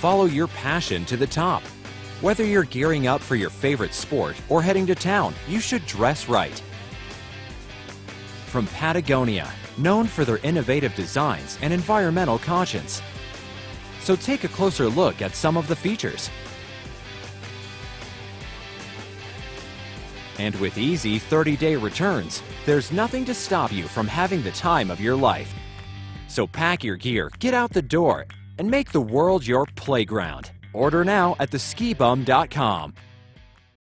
follow your passion to the top. Whether you're gearing up for your favorite sport or heading to town, you should dress right. From Patagonia, known for their innovative designs and environmental conscience. So take a closer look at some of the features. And with easy 30-day returns, there's nothing to stop you from having the time of your life. So pack your gear, get out the door, and make the world your playground. Order now at theskibum.com.